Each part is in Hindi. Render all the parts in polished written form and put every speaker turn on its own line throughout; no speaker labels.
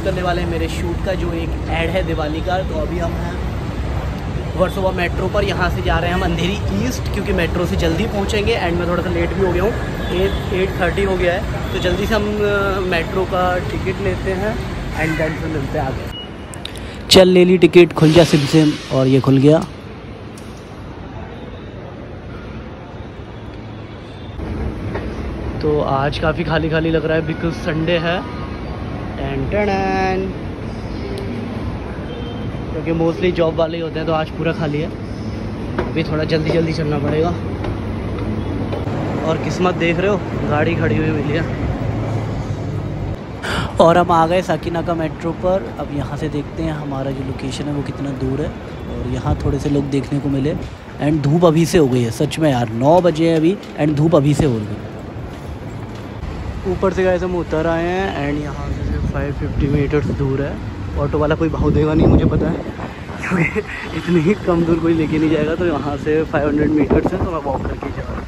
शूट करने वाले हैं मेरे शूट का जो एक ऐड है दिवाली का। तो अभी हम हैं वर्सोवा मेट्रो पर, यहाँ से जा रहे हैं हम अंधेरी ईस्ट, क्योंकि मेट्रो से जल्दी पहुँचेंगे। एंड मैं थोड़ा सा लेट भी हो गया हूँ, 8:30 हो गया है। तो जल्दी से हम मेट्रो का टिकट लेते हैं एंड देन से मिलते हैं आगे। चल ले ली टिकट, खुल जा सिम सिम, और ये खुल गया। तो आज काफ़ी खाली खाली लग रहा है बिकॉज संडे है। टन क्योंकि मोस्टली जॉब वाले होते हैं, तो आज पूरा खाली है। अभी थोड़ा जल्दी जल्दी चलना पड़ेगा। और किस्मत देख रहे हो, गाड़ी खड़ी हुई मिली है। और हम आ गए साकिनाका मेट्रो पर। अब यहाँ से देखते हैं हमारा जो लोकेशन है वो कितना दूर है। और यहाँ थोड़े से लोग देखने को मिले। एंड धूप अभी से हो गई है, सच में यार 9 बजे है अभी एंड धूप अभी से हो गई। ऊपर से गए हम उतर आए हैं एंड यहाँ से सिर्फ 550 मीटर्स दूर है। ऑटो वाला कोई भाव देगा नहीं, मुझे पता है, क्योंकि इतनी ही कम दूर कोई लेके नहीं जाएगा। तो यहाँ से 500 मीटर्स है, तो मैं वॉक करके जा रहा हूँ।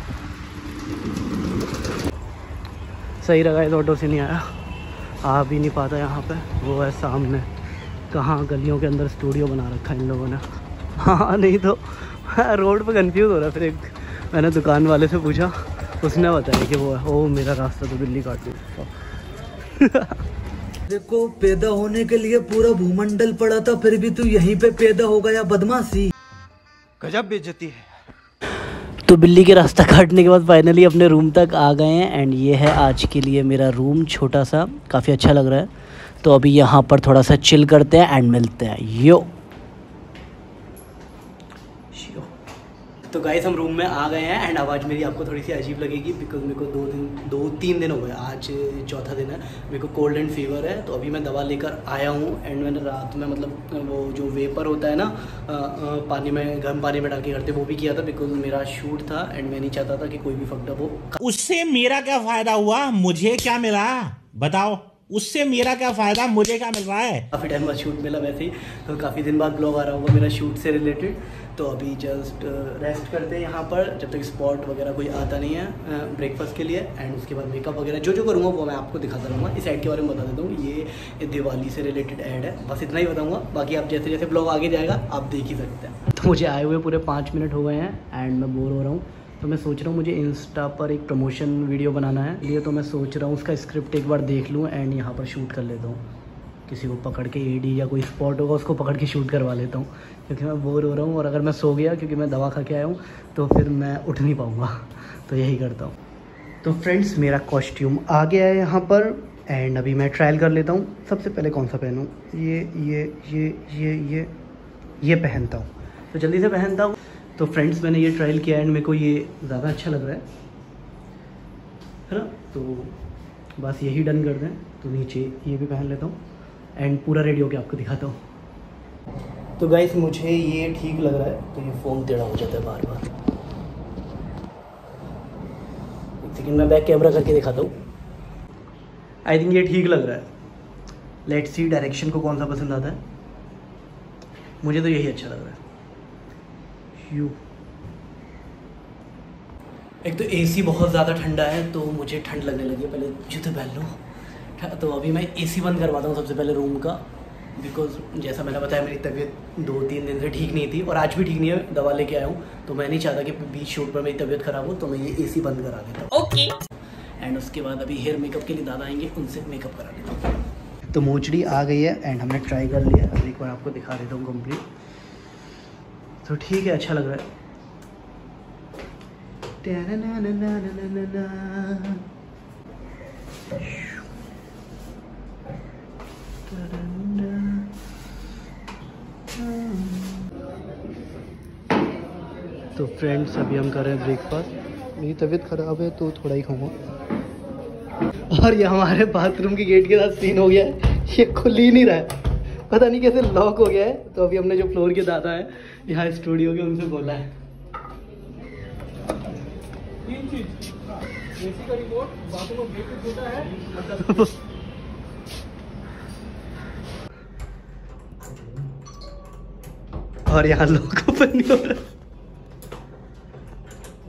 सही लगा, इस ऑटो से नहीं आया, आ भी नहीं पाता यहाँ पे। वो है सामने, कहाँ गलियों के अंदर स्टूडियो बना रखा है इन लोगों ने। हाँ नहीं तो रोड पे कंफ्यूज हो रहा है। फिर एक मैंने दुकान वाले से पूछा, उसने बताया कि वो है। ओ मेरा रास्ता तो दिल्ली काट दिया।
देखो, पैदा होने के लिए पूरा भूमंडल पड़ा था, फिर भी तू यहीं पे पैदा हो गया, बदमाशी।
गजब बेइज्जती है।
तो बिल्ली के रास्ता काटने के बाद फाइनली अपने रूम तक आ गए हैं। एंड ये है आज के लिए मेरा रूम, छोटा सा, काफ़ी अच्छा लग रहा है। तो अभी यहाँ पर थोड़ा सा चिल करते हैं एंड मिलते हैं। यो तो गाइस हम रूम में आ गए हैं। एंड आवाज़ मेरी आपको थोड़ी सी अजीब लगेगी बिकॉज मेरे को 2-3 दिन हो गए, आज चौथा दिन है। मेरे को कोल्ड एंड फीवर है। तो अभी मैं दवा लेकर आया हूँ। एंड मैंने रात में मतलब वो जो वेपर होता है ना, पानी में, गर्म पानी में डाल के करते, वो भी किया था बिकॉज मेरा शूट था एंड मैं नहीं चाहता था कि कोई भी फकड़ा हो।
उससे मेरा क्या फ़ायदा हुआ, मुझे क्या मिला बताओ? उससे मेरा क्या फ़ायदा, मुझे क्या मिल रहा है? काफ़ी टाइम बाद शूट मिला वैसे ही, तो काफ़ी दिन बाद ब्लॉग आ रहा होगा मेरा शूट से रिलेटेड। तो अभी जस्ट रेस्ट करते हैं यहाँ पर, जब तक स्पॉट वगैरह कोई आता नहीं है ब्रेकफास्ट के लिए। एंड उसके बाद मेकअप वगैरह जो जो करूँगा वो मैं आपको दिखाता रहूँगा। इस ऐड के बारे में बता देता हूँ, ये दिवाली से रिलेटेड ऐड है, बस इतना ही बताऊँगा। बाकी आप जैसे जैसे ब्लॉग आगे जाएगा आप देख ही सकते हैं। तो मुझे आए हुए पूरे 5 मिनट हो गए हैं एंड मैं बोर हो रहा हूँ। तो मैं सोच रहा हूँ मुझे इंस्टा पर एक प्रमोशन वीडियो बनाना है, लिए तो मैं सोच रहा हूँ उसका स्क्रिप्ट एक बार देख लूँ एंड यहाँ पर शूट कर लेता हूँ। किसी को पकड़ के एडी या कोई स्पॉट होगा उसको पकड़ के शूट करवा लेता हूँ, क्योंकि मैं बोर हो रहा हूँ। और अगर मैं सो गया, क्योंकि मैं दवा खा के आया हूँ, तो फिर मैं उठ नहीं पाऊँगा। तो यही करता हूँ। तो फ्रेंड्स मेरा कॉस्ट्यूम आ गया है यहाँ पर एंड अभी मैं ट्रायल कर लेता हूँ। सबसे पहले कौन सा पहनूँ, ये पहनता हूँ। तो जल्दी से पहनता हूँ। तो फ्रेंड्स मैंने ये ट्रायल किया एंड मेरे को ये ज़्यादा अच्छा लग रहा है ना। तो बस यही डन कर दें। तो नीचे ये भी पहन लेता हूँ एंड पूरा रेडी होके आपको दिखाता हूँ। तो गाइस मुझे ये ठीक लग रहा है। तो ये फ़ोन टेढ़ा हो जाता है बार बार। एक सेकेंड मैं बैक कैमरा करके दिखाता हूँ। आई थिंक ये ठीक लग रहा है। लेट्स सी डायरेक्शन को कौन सा पसंद आता है। मुझे तो यही अच्छा लग रहा है। एक तो एसी बहुत ज़्यादा ठंडा है, तो मुझे ठंड लगने लगी है। पहले जूते पहन लो। तो अभी मैं एसी बंद करवाता हूँ सबसे पहले रूम का, बिकॉज जैसा मैंने बताया मेरी तबीयत 2-3 दिन से ठीक नहीं थी और आज भी ठीक नहीं है। दवा लेके आया हूँ, तो मैं नहीं चाहता कि बीच शूट पर मेरी तबीयत ख़राब हो, तो मैं ये एसी बंद करा देता हूँ। ओके। एंड उसके बाद अभी हेयर मेकअप के लिए दादा आएंगे, उनसे मेकअप करा देता हूँ। तो मोचड़ी आ गई है एंड हमने ट्राई कर लिया। अब एक बार आपको दिखा देता हूँ कम्प्लीट। तो ठीक है, अच्छा लग रहा है। तो फ्रेंड्स अभी हम कर रहे हैं ब्रेकफास्ट। मेरी तबीयत ख़राब है तो थोड़ा ही खाऊंगा। और ये हमारे बाथरूम के गेट के साथ सीन हो गया है, ये खुल ही नहीं रहा है, पता नहीं कैसे लॉक हो गया है। तो अभी हमने जो फ्लोर के दादा है यहाँ स्टूडियो के, उनसे बोला है।
3 चीज, एसी का रिमोट, बाथरूम का गेट छोटा है,
और यहाँ लॉक ओपन नहीं हो रहा।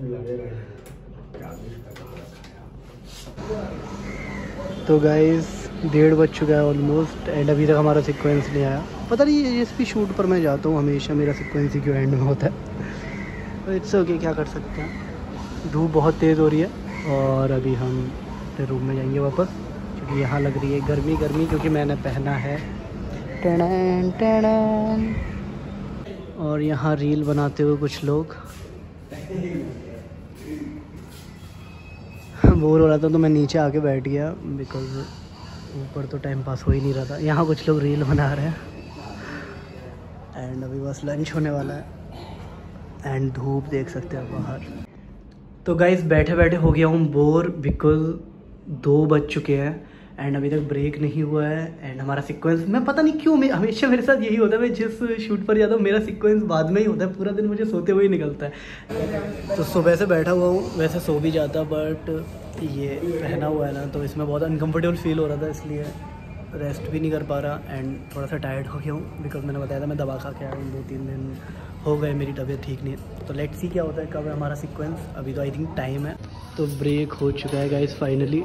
तो गाइस 1:30 बज चुका है ऑलमोस्ट एंड अभी तक हमारा सीक्वेंस नहीं आया। पता नहीं जिस भी शूट पर मैं जाता हूँ हमेशा मेरा सीक्वेंस ही क्यों एंड में होता है। इट्स ओके, क्या कर सकते हैं। धूप बहुत तेज़ हो रही है और अभी हम अपने रूम में जाएंगे वापस, क्योंकि यहाँ लग रही है गर्मी गर्मी, क्योंकि मैंने पहना है टैडन टैडन। और यहाँ रील बनाते हुए कुछ लोग। बोर हो रहा था तो मैं नीचे आके बैठ गया, बिकॉज ऊपर तो टाइम पास हो ही नहीं रहा था। यहाँ कुछ लोग रील बना रहे हैं एंड अभी बस लंच होने वाला है एंड धूप देख सकते हैं बाहर। तो गाइस बैठे बैठे हो गया हूँ बोर, बिकॉज 2 बज चुके हैं एंड अभी तक ब्रेक नहीं हुआ है एंड हमारा सीक्वेंस, मैं पता नहीं क्यों, मैं हमेशा मेरे साथ यही होता है, मैं जिस शूट पर जाता हूँ मेरा सीक्वेंस बाद में ही होता है, पूरा दिन मुझे सोते हुए ही निकलता है। तो सुबह से बैठा हुआ हूँ, वैसे सो भी जाता बट ये पहना हुआ है ना तो इसमें बहुत अनकम्फर्टेबल फील हो रहा था, इसलिए रेस्ट भी नहीं कर पा रहा एंड थोड़ा सा टायर्ड हो गया हूँ, बिकॉज मैंने बताया था मैं दवा खा के आया हूँ, 2-3 दिन हो गए मेरी तबीयत ठीक नहीं है। तो लेट्स सी क्या होता है, कब है हमारा सीक्वेंस। अभी तो आई थिंक टाइम है। तो ब्रेक हो चुका है गाइस फाइनली।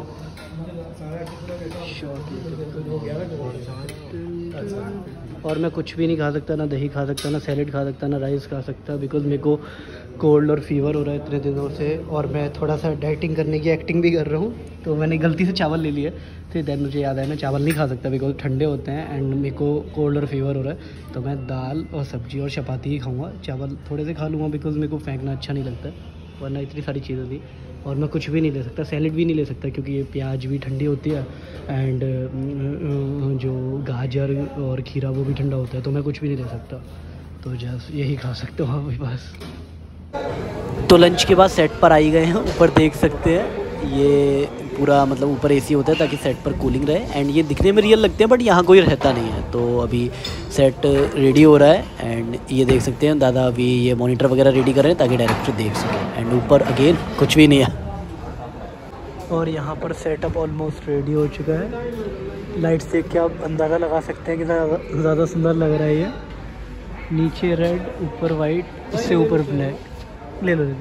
और मैं कुछ भी नहीं खा सकता, ना दही खा सकता, ना सैलेड खा सकता, ना राइस खा सकता, बिकॉज मेरे को कोल्ड और फीवर हो रहा है इतने दिनों से, और मैं थोड़ा सा डाइटिंग करने की एक्टिंग भी कर रहा हूँ, तो मैंने गलती से चावल ले लिए थे। देन मुझे याद आया मैं चावल नहीं खा सकता बिकॉज ठंडे होते हैं एंड मेरे को कोल्ड और फीवर हो रहा है, तो मैं दाल और सब्जी और चपाती ही खाऊंगा। चावल थोड़े से खा लूँगा बिकॉज मेरे को फेंकना अच्छा नहीं लगता, वरना इतनी सारी चीज़ें थी। और मैं कुछ भी नहीं ले सकता, सैलेड भी नहीं ले सकता क्योंकि ये प्याज भी ठंडी होती है एंड जो गाजर और खीरा वो भी ठंडा होता है, तो मैं कुछ भी नहीं ले सकता। तो जस्ट यही खा सकता हूँ अभी बस। तो लंच के बाद सेट पर आई गए हैं, ऊपर देख सकते हैं ये पूरा मतलब ऊपर एसी होता है ताकि सेट पर कूलिंग रहे एंड ये दिखने में रियल लगते हैं बट यहाँ कोई रहता नहीं है। तो अभी सेट रेडी हो रहा है एंड ये देख सकते हैं दादा अभी ये मॉनिटर वगैरह रेडी कर रहे हैं ताकि डायरेक्टर देख सकें एंड ऊपर अगेन कुछ भी नहीं है। और यहाँ पर सेटअप ऑलमोस्ट रेडी हो चुका है। लाइट से क्या आप अंदाज़ा लगा सकते हैं कि ज़्यादा सुंदर लग रहा है ये। नीचे रेड, ऊपर वाइट, उससे ऊपर ब्लैक। ले लो।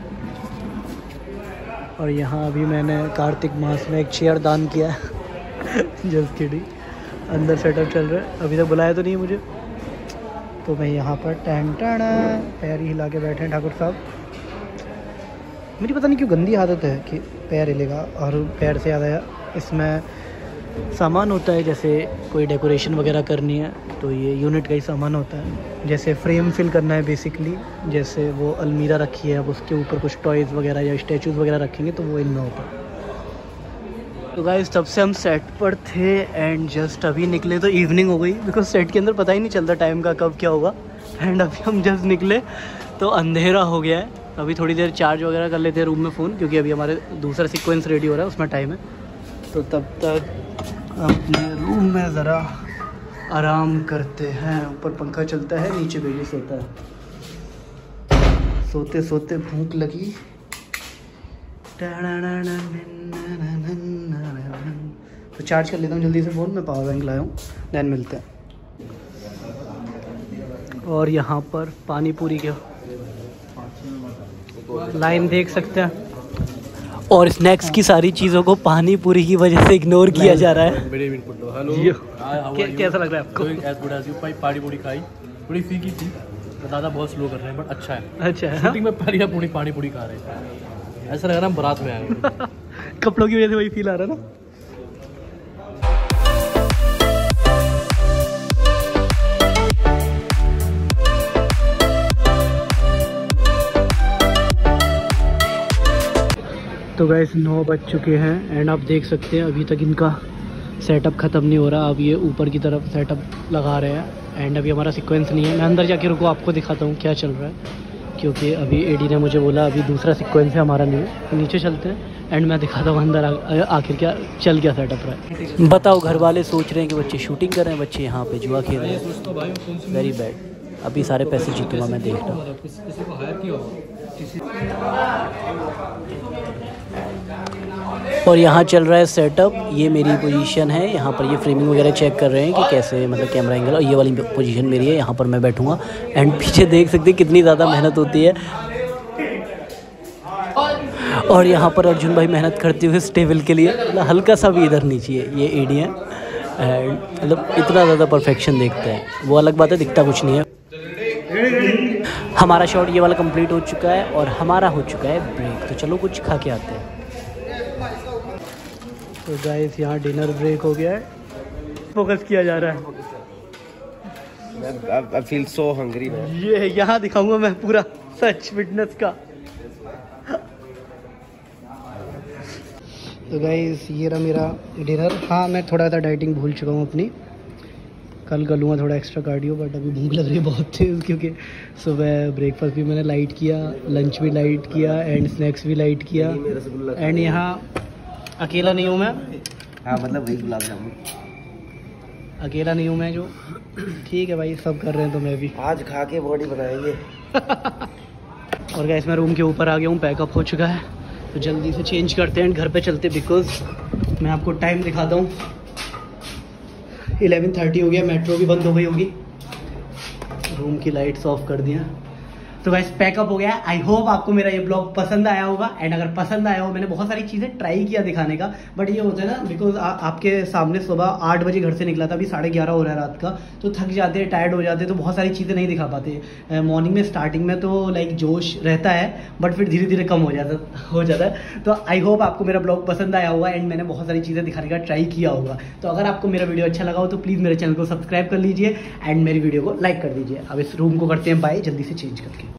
और यहाँ अभी मैंने कार्तिक मास में एक चेयर दान किया है जस्ट किडिंग। अंदर सेटअप चल रहा है, अभी तक बुलाया तो नहीं मुझे, तो मैं यहाँ पर टैन टाना पैर ही हिला के बैठे हैं ठाकुर साहब। मेरी पता नहीं क्यों गंदी आदत है कि पैर हिलेगा, और पैर से याद आया इसमें सामान होता है, जैसे कोई डेकोरेशन वगैरह करनी है तो ये यूनिट का ही सामान होता है। जैसे फ्रेम फिल करना है बेसिकली, जैसे वो अलमीरा रखी है अब उसके ऊपर कुछ टॉयज़ वगैरह या स्टैचूज़ वगैरह रखेंगे तो वो इनमें होता है। तो गाइस तब से हम सेट पर थे एंड जस्ट अभी निकले तो इवनिंग हो गई, बिकॉज सेट के अंदर पता ही नहीं चलता टाइम का कब क्या होगा। एंड अभी हम जस्ट निकले तो अंधेरा हो गया है। अभी थोड़ी देर चार्ज वगैरह कर लेते हैं रूम में फ़ोन, क्योंकि अभी हमारे दूसरा सीक्वेंस रेडी हो रहा है उसमें टाइम है। तो तब तक अपने रूम में ज़रा आराम करते हैं। ऊपर पंखा चलता है, नीचे बेबी सोता है। सोते सोते भूख लगी। तो चार्ज कर लेता हूँ जल्दी से फ़ोन, मैं पावर बैंक लाया हूँ, देन मिलते हैं। और यहाँ पर पानी पूरी के लाइन देख सकते हैं, और स्नैक्स की सारी चीज़ों को पानी पूरी की वजह से इग्नोर किया जा रहा है। कैसा लग रहा है आपको?
पानी पूरी खाई, थोड़ी फीकी थी, दादा बहुत स्लो कर रहे हैं बट अच्छा है।
अच्छा है,
शूटिंग में पहली पूरी पानी पूरी खा रहे हैं, ऐसा लग रहा है बारात में आए।
कपड़ों की वजह से वही फील आ रहा है ना। तो गाइस 9 बज चुके हैं एंड आप देख सकते हैं अभी तक इनका सेटअप ख़त्म नहीं हो रहा। अब ये ऊपर की तरफ सेटअप लगा रहे हैं एंड अभी हमारा सीक्वेंस नहीं है। मैं अंदर जाके रुको आपको दिखाता हूँ क्या चल रहा है, क्योंकि अभी एडी ने मुझे बोला अभी दूसरा सीक्वेंस है हमारा नहीं है। तो नीचे चलते हैं एंड मैं दिखाता हूँ अंदर आखिर क्या चल गया सेटअप रहा है। बताओ, घर वाले सोच रहे हैं कि बच्चे शूटिंग कर रहे हैं, बच्चे यहाँ पे जुआ खेल रहे हैं। Very bad. अभी सारे पैसे जीतूंगा मैं, देख रहा हूँ। और यहाँ चल रहा है सेटअप। ये मेरी पोजीशन है, यहाँ पर ये फ्रेमिंग वगैरह चेक कर रहे हैं कि कैसे मतलब कैमरा एंगल, और ये वाली पोजीशन मेरी है, यहाँ पर मैं बैठूंगा। एंड पीछे देख सकते हैं कितनी ज़्यादा मेहनत होती है। और यहाँ पर अर्जुन भाई मेहनत करते हुए इस टेबल के लिए मतलब हल्का सा भी इधर नहीं चाहिए ये एडी है, मतलब इतना ज़्यादा परफेक्शन देखते हैं, वो अलग बात है, दिखता कुछ नहीं है। हमारा शॉट ये वाला कंप्लीट हो चुका है और हमारा हो चुका है ब्रेक, तो चलो कुछ खा के आते हैं। तो गाइस यहाँ डिनर ब्रेक हो गया है, फोकस किया जा रहा है।
I feel so hungry man.
ये यहाँ दिखाऊंगा मैं पूरा सच फिटनेस का। तो गाइस ये रहा मेरा डिनर। हाँ मैं थोड़ा सा डाइटिंग भूल चुका हूँ अपनी, कल कर लूँगा थोड़ा एक्स्ट्रा कार्डियो, बट अभी भूख लग रही है बहुत तेज़, क्योंकि सुबह ब्रेकफास्ट भी मैंने लाइट किया, लंच भी लाइट किया एंड स्नैक्स भी लाइट किया। एंड यहाँ अकेला नहीं हूँ मैं,
हाँ मतलब वही गुलाब जामुन
अकेला नहीं हूँ मैं जो, ठीक है भाई सब कर रहे हैं तो मैं भी
आज खा के बॉडी बनाएंगे।
और गाइस मैं रूम के ऊपर आ गया हूँ, पैकअप हो चुका है, तो जल्दी से चेंज करते हैं घर पे चलते, बिकॉज मैं आपको टाइम दिखाता हूँ 11:30 हो गया, मेट्रो भी बंद हो गई होगी, रूम की लाइट्स ऑफ कर दिया। तो गाइस पैकअप हो गया। आई होप आपको मेरा ये ब्लॉग पसंद आया होगा, एंड अगर पसंद आया हो, मैंने बहुत सारी चीज़ें ट्राई किया दिखाने का, बट ये होता है ना बिकॉज आपके सामने सुबह 8 बजे घर से निकला था, अभी 11:30 हो रहा है रात का, तो थक जाते हैं, टायर्ड हो जाते हैं, तो बहुत सारी चीज़ें नहीं दिखा पाते। मॉर्निंग में स्टार्टिंग में तो लाइक जोश रहता है, बट फिर धीरे धीरे कम हो जाता है। तो आई होप आपको मेरा ब्लॉग पसंद आया होगा एंड मैंने बहुत सारी चीज़ें दिखाने का ट्राई किया होगा। तो अगर आपको मेरा वीडियो अच्छा लगा हो तो प्लीज़ मेरे चैनल को सब्सक्राइब कर लीजिए एंड मेरी वीडियो को लाइक कर दीजिए। अब इस रूम को करते हैं बाय, जल्दी से चेंज करके।